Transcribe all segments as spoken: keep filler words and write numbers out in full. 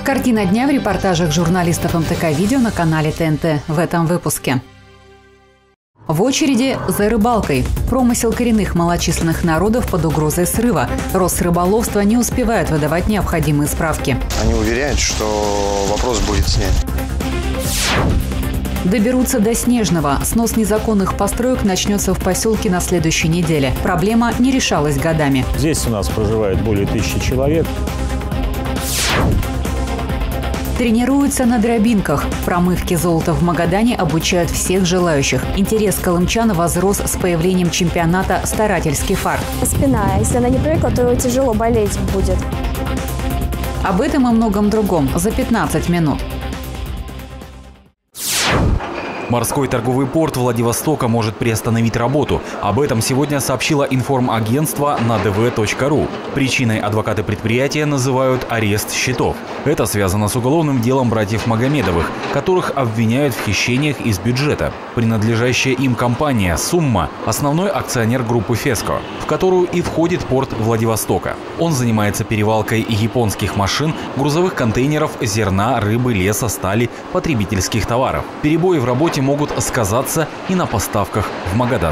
Картина дня в репортажах журналистов эм тэ ка Видео на канале тэ эн тэ в этом выпуске. В очереди за рыбалкой. Промысел коренных малочисленных народов под угрозой срыва. Росрыболовство не успевает выдавать необходимые справки. Они уверяют, что вопрос будет снят. Доберутся до Снежного. Снос незаконных построек начнется в поселке на следующей неделе. Проблема не решалась годами. Здесь у нас проживает более тысячи человек. Тренируются на дробинках. Промывке золота в Магадане обучают всех желающих. Интерес колымчан возрос с появлением чемпионата «Старательский фарт». Спина. Если она не привыкла, то тяжело болеть будет. Об этом и многом другом за пятнадцать минут. Морской торговый порт Владивостока может приостановить работу. Об этом сегодня сообщило информагентство на дэ вэ точка ру. Причиной адвокаты предприятия называют арест счетов. Это связано с уголовным делом братьев Магомедовых, которых обвиняют в хищениях из бюджета. Принадлежащая им компания «Сумма» – основной акционер группы «Феско», в которую и входит порт Владивостока. Он занимается перевалкой японских машин, грузовых контейнеров, зерна, рыбы, леса, стали, потребительских товаров. Перебои в работе могут сказаться и на поставках в Магадан.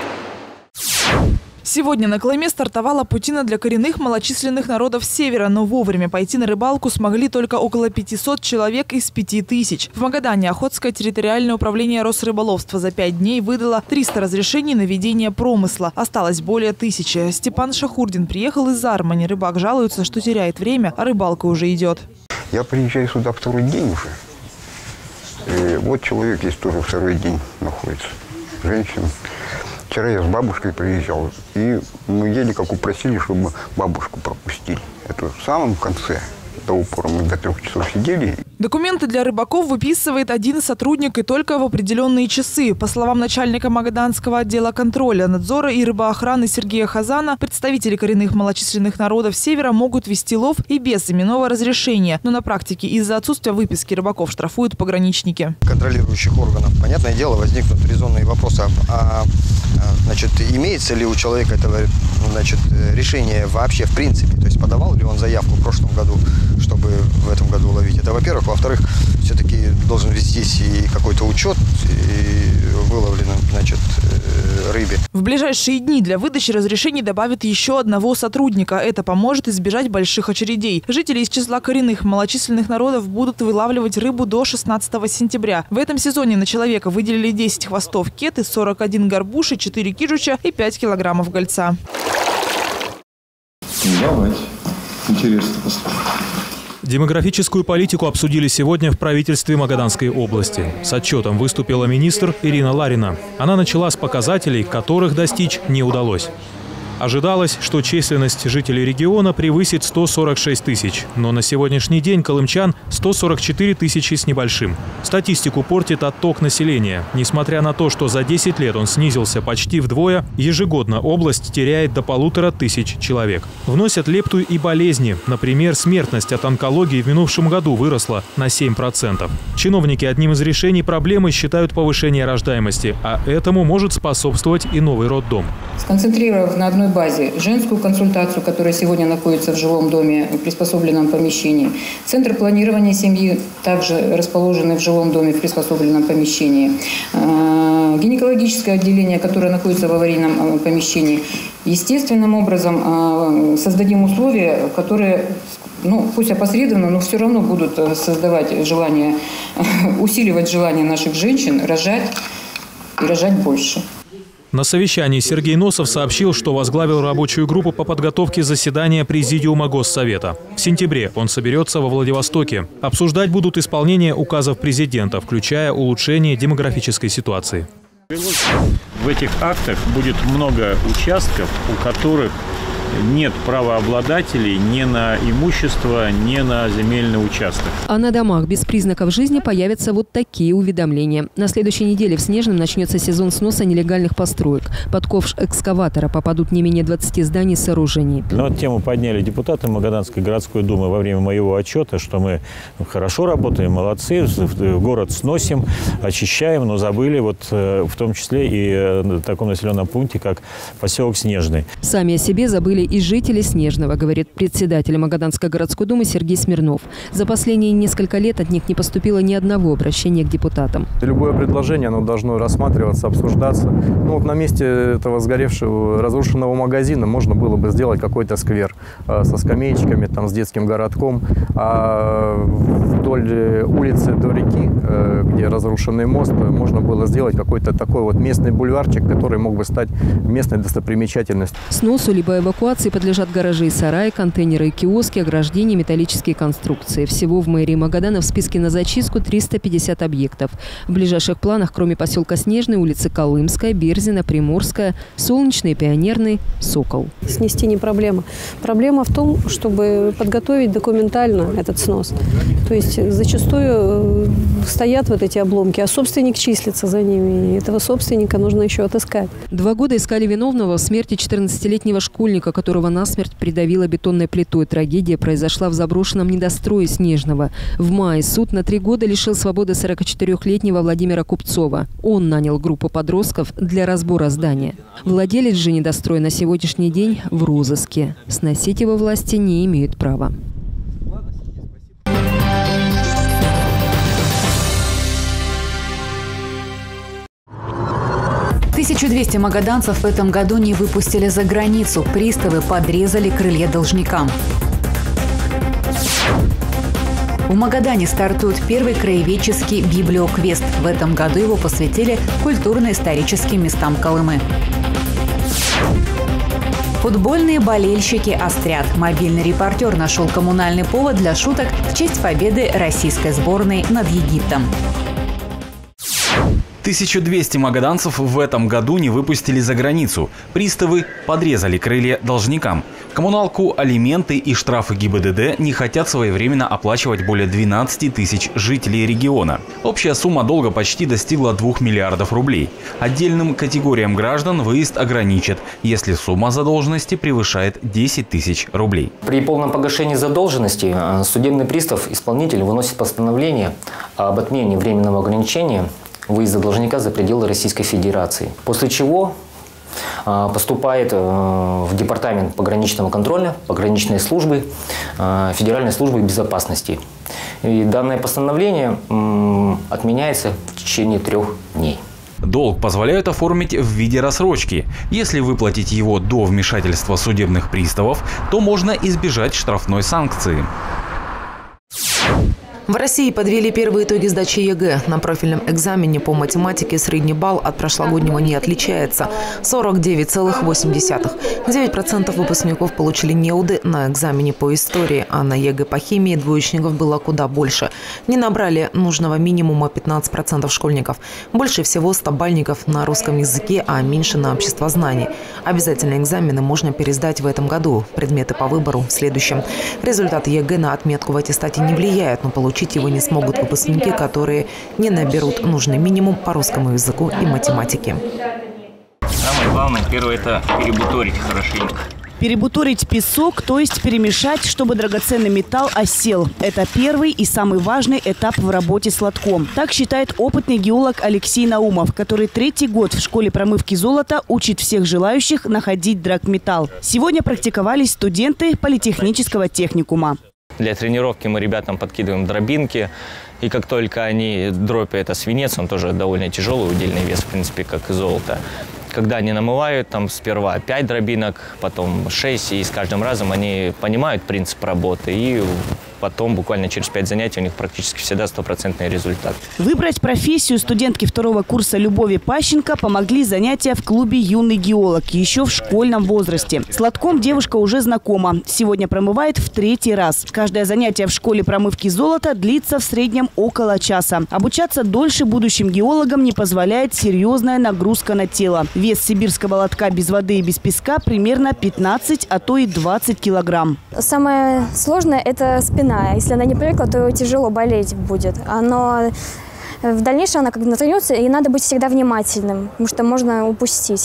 Сегодня на Колыме стартовала путина для коренных малочисленных народов Севера, но вовремя пойти на рыбалку смогли только около пятисот человек из пяти тысяч. В Магадане Охотское территориальное управление Росрыболовства за пять дней выдало триста разрешений на ведение промысла. Осталось более тысячи. Степан Шахурдин приехал из Армани. Рыбак жалуется, что теряет время, а рыбалка уже идет. Я приезжаю сюда второй день уже. И вот человек здесь тоже второй день находится. Женщина. Вчера я с бабушкой приезжал, и мы еле как упросили, чтобы бабушку пропустили. Это в самом конце. До упора мы до трех часов сидели. Документы для рыбаков выписывает один сотрудник и только в определенные часы. По словам начальника Магаданского отдела контроля, надзора и рыбоохраны Сергея Хазана, представители коренных малочисленных народов Севера могут вести лов и без именного разрешения. Но на практике из-за отсутствия выписки рыбаков штрафуют пограничники. Контролирующих органов, понятное дело, возникнут резонные вопросы. А, значит, имеется ли у человека этого, значит, решение вообще в принципе? То есть подавал ли он заявку в прошлом году, чтобы в этом году ловить? Это, во-первых. Во-вторых, все-таки должен вестись и какой-то учет и выловленной, значит, рыбе. В ближайшие дни для выдачи разрешений добавят еще одного сотрудника. Это поможет избежать больших очередей. Жители из числа коренных малочисленных народов будут вылавливать рыбу до шестнадцатого сентября. В этом сезоне на человека выделили десять хвостов кеты, сорок один горбуши, четыре кижуча и пять килограммов гольца. Давайте. Интересно посмотреть. Демографическую политику обсудили сегодня в правительстве Магаданской области. С отчетом выступила министр Ирина Ларина. Она начала с показателей, которых достичь не удалось. Ожидалось, что численность жителей региона превысит сто сорок шесть тысяч, но на сегодняшний день колымчан сто сорок четыре тысячи с небольшим. Статистику портит отток населения. Несмотря на то, что за десять лет он снизился почти вдвое, ежегодно область теряет до полутора тысяч человек. Вносят лепту и болезни. Например, смертность от онкологии в минувшем году выросла на семь процентов. Чиновники одним из решений проблемы считают повышение рождаемости, а этому может способствовать и новый роддом. Сконцентрировав на одной базе женскую консультацию, которая сегодня находится в жилом доме, в приспособленном помещении. Центр планирования семьи также расположенный в жилом доме, в приспособленном помещении. Гинекологическое отделение, которое находится в аварийном помещении. Естественным образом создадим условия, которые, ну, пусть опосредованно, но все равно будут создавать желание, усиливать желание наших женщин рожать и рожать больше. На совещании Сергей Носов сообщил, что возглавил рабочую группу по подготовке заседания Президиума Госсовета. В сентябре он соберется во Владивостоке. Обсуждать будут исполнение указов президента, включая улучшение демографической ситуации. В этих актах будет много участков, у которых нет правообладателей ни на имущество, ни на земельный участок. А на домах без признаков жизни появятся вот такие уведомления. На следующей неделе в Снежном начнется сезон сноса нелегальных построек. Под ковш экскаватора попадут не менее двадцати зданий и сооружений. Но вот тему подняли депутаты Магаданской городской думы во время моего отчета, что мы хорошо работаем, молодцы, город сносим, очищаем, но забыли вот в том числе и в таком населенном пункте, как поселок Снежный. Сами о себе забыли были и жители Снежного, говорит председатель Магаданской городской думы Сергей Смирнов. За последние несколько лет от них не поступило ни одного обращения к депутатам. Любое предложение оно должно рассматриваться, обсуждаться. Ну, вот на месте этого сгоревшего, разрушенного магазина можно было бы сделать какой-то сквер э, со скамеечками, там, с детским городком. А вдоль улицы до реки, э, где разрушенный мост, можно было сделать какой-то такой вот местный бульварчик, который мог бы стать местной достопримечательностью. Сносу либо эвакуации подлежат гаражи и сараи, контейнеры и киоски, ограждения, металлические конструкции. Всего в мэрии Магадана в списке на зачистку триста пятьдесят объектов. В ближайших планах, кроме поселка Снежный, улицы Колымская, Берзина, Приморская, Солнечный, Пионерный, Сокол. Снести не проблема. Проблема в том, чтобы подготовить документально этот снос. То есть зачастую стоят вот эти обломки, а собственник числится за ними. И этого собственника нужно еще отыскать. Два года искали виновного в смерти четырнадцатилетнего школьника, которого насмерть придавило бетонной плитой. Трагедия произошла в заброшенном недострое Снежного. В мае суд на три года лишил свободы сорокачетырёхлетнего Владимира Купцова. Он нанял группу подростков для разбора здания. Владелец же недостроя на сегодняшний день в розыске. Сносить его власти не имеют права. тысячу двести магаданцев в этом году не выпустили за границу. Приставы подрезали крылья должникам. В Магадане стартует первый краеведческий библиоквест. В этом году его посвятили культурно-историческим местам Колымы. Футбольные болельщики острят. Мобильный репортер нашел коммунальный повод для шуток в честь победы российской сборной над Египтом. тысячу двести магаданцев в этом году не выпустили за границу. Приставы подрезали крылья должникам. Коммуналку, алименты и штрафы ГИБДД не хотят своевременно оплачивать более двенадцати тысяч жителей региона. Общая сумма долга почти достигла двух миллиардов рублей. Отдельным категориям граждан выезд ограничат, если сумма задолженности превышает десять тысяч рублей. При полном погашении задолженности судебный пристав-исполнитель выносит постановление об отмене временного ограничения выезда должника за пределы Российской Федерации. После чего поступает в Департамент пограничного контроля, пограничной службы, Федеральной службы безопасности. И данное постановление отменяется в течение трех дней. Долг позволяют оформить в виде рассрочки. Если выплатить его до вмешательства судебных приставов, то можно избежать штрафной санкции. В России подвели первые итоги сдачи ЕГЭ. На профильном экзамене по математике средний балл от прошлогоднего не отличается – сорок девять целых восемь десятых. девять процентов выпускников получили неуды на экзамене по истории, а на ЕГЭ по химии двоечников было куда больше. Не набрали нужного минимума пятнадцать процентов школьников. Больше всего стобальников на русском языке, а меньше на обществознании. Обязательные экзамены можно пересдать в этом году. Предметы по выбору в следующем. Результаты ЕГЭ на отметку в аттестате не влияют, но получить Учить его не смогут выпускники, которые не наберут нужный минимум по русскому языку и математике. Самое главное, первое, это перебуторить хорошенько. Перебуторить песок, то есть перемешать, чтобы драгоценный металл осел. Это первый и самый важный этап в работе с лотком. Так считает опытный геолог Алексей Наумов, который третий год в школе промывки золота учит всех желающих находить драгметалл. Сегодня практиковались студенты политехнического техникума. Для тренировки мы ребятам подкидываем дробинки. И как только они дробь, это свинец, он тоже довольно тяжелый, удельный вес, в принципе, как и золото. Когда они намывают, там сперва пять дробинок, потом шесть, и с каждым разом они понимают принцип работы. И потом, буквально через пять занятий, у них практически всегда стопроцентный результат. Выбрать профессию студентки второго курса Любови Пащенко помогли занятия в клубе «Юный геолог» еще в школьном возрасте. С лотком девушка уже знакома. Сегодня промывает в третий раз. Каждое занятие в школе промывки золота длится в среднем около часа. Обучаться дольше будущим геологам не позволяет серьезная нагрузка на тело. Вес сибирского лотка без воды и без песка примерно пятнадцать, а то и двадцать килограмм. Самое сложное – это спина. Если она не привыкла, то тяжело болеть будет. Но в дальнейшем она как натренируется, и надо быть всегда внимательным, потому что можно упустить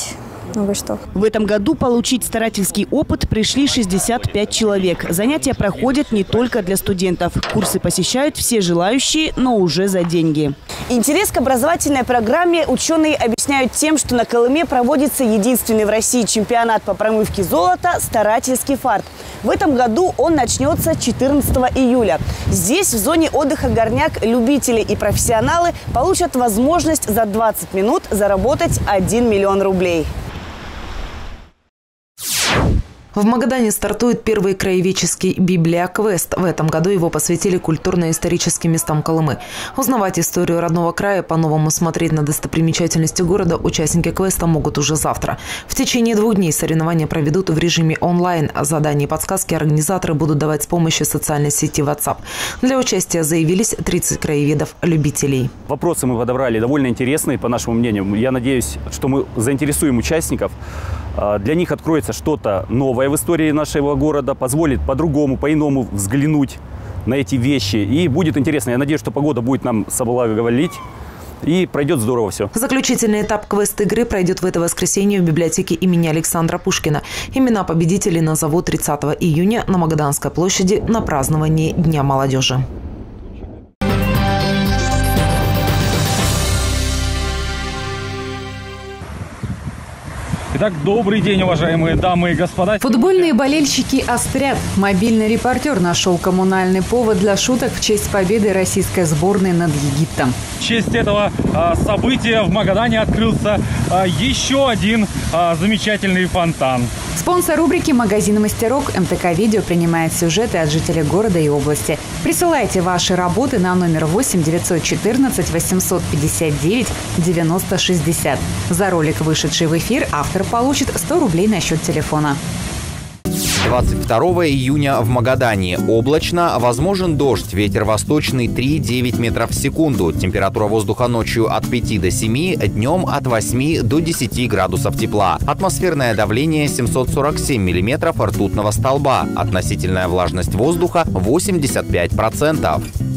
Ну вы что? В этом году получить старательский опыт пришли шестьдесят пять человек. Занятия проходят не только для студентов. Курсы посещают все желающие, но уже за деньги. Интерес к образовательной программе ученые объясняют тем, что на Колыме проводится единственный в России чемпионат по промывке золота «Старательский фарт». В этом году он начнется четырнадцатого июля. Здесь, в зоне отдыха «Горняк», любители и профессионалы получат возможность за двадцать минут заработать один миллион рублей. В Магадане стартует первый краеведческий библиоквест. В этом году его посвятили культурно-историческим местам Колымы. Узнавать историю родного края, по-новому смотреть на достопримечательности города участники квеста могут уже завтра. В течение двух дней соревнования проведут в режиме онлайн. Задания и подсказки организаторы будут давать с помощью социальной сети WhatsApp. Для участия заявились тридцать краеведов-любителей. Вопросы мы подобрали довольно интересные, по нашему мнению. Я надеюсь, что мы заинтересуем участников. Для них откроется что-то новое в истории нашего города, позволит по-другому, по-иному взглянуть на эти вещи. И будет интересно. Я надеюсь, что погода будет нам соблаговолить. И пройдет здорово все. Заключительный этап квест-игры пройдет в это воскресенье в библиотеке имени Александра Пушкина. Имена победителей назовут тридцатого июня на Магаданской площади на праздновании Дня молодежи. Итак, добрый день, уважаемые дамы и господа. Футбольные болельщики острят. Мобильный репортер нашел коммунальный повод для шуток в честь победы российской сборной над Египтом. В честь этого а, события в Магадане открылся а, еще один а, замечательный фонтан. Спонсор рубрики «Магазин мастерок» эм тэ ка Видео принимает сюжеты от жителей города и области. Присылайте ваши работы на номер восемь девятьсот четырнадцать восемьсот пятьдесят девять девяносто шестьдесят. За ролик, вышедший в эфир, автор получит сто рублей на счет телефона. двадцать второго июня в Магадане. Облачно, возможен дождь, ветер восточный три-девять метров в секунду. Температура воздуха ночью от пяти до семи, днем от восьми до десяти градусов тепла. Атмосферное давление семьсот сорок семь миллиметров ртутного столба. Относительная влажность воздуха восемьдесят пять процентов.